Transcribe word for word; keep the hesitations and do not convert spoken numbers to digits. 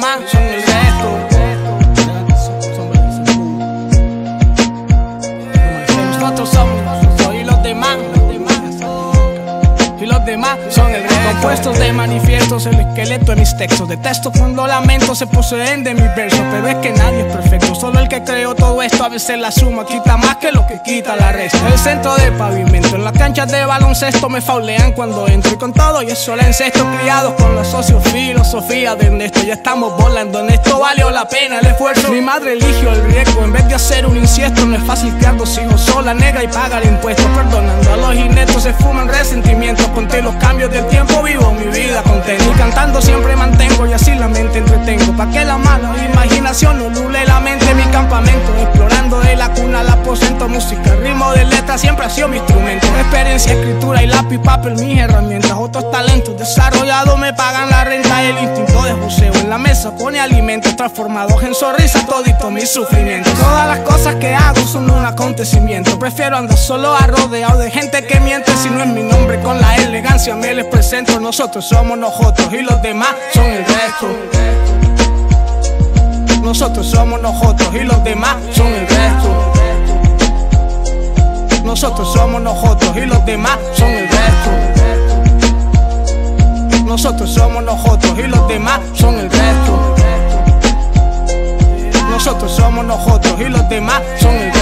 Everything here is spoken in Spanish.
demás son el resto. Nosotros somos y los demás, y los demás son el resto. Compuestos de manifiestos, el esqueleto de mis textos. Detesto cuando lamentos se poseen de mis versos, pero es que nadie es perfecto. Solo el que creó todo esto a veces la suma quita más que lo que quita la resta. El centro del pavimento, en las canchas de baloncesto me faulean cuando entro, y con todo y eso la encesto. Criados con la sociofilosofía de Ernesto, ya estamos volando en esto, valió la pena el esfuerzo. Mi madre eligió el riesgo en vez de hacer un inciesto. No es fácil criar dos hijos sola, negra y pagar impuestos. Perdonando a los ineptos se fuman resentimientos. Conté los cambios del tiempo, vivo mi vida contento. Y cantando siempre mantengo y así la mente entretengo. Pa' que la mala imaginación no nule la mente. Mi campamento, explorando de la cuna al aposento. Música, ritmo de letra siempre ha sido mi instrumento. Experiencia, escritura y lápiz, papel, mis herramientas. Otros talentos desarrollados me pagan la renta. El instinto de joseo en la mesa pone alimentos transformados en sonrisas todito mis sufrimientos. Todas las cosas que hago son un acontecimiento. Prefiero andar solo a rodeado de gente que miente. Si no es mi nombre con la elegancia me les presento. Nosotros somos nosotros y los demás son el resto. Nosotros somos nosotros y los demás son el resto. Nosotros somos nosotros y los demás son el resto. Nosotros somos nosotros y los demás son el resto. Nosotros somos nosotros y los demás son el resto.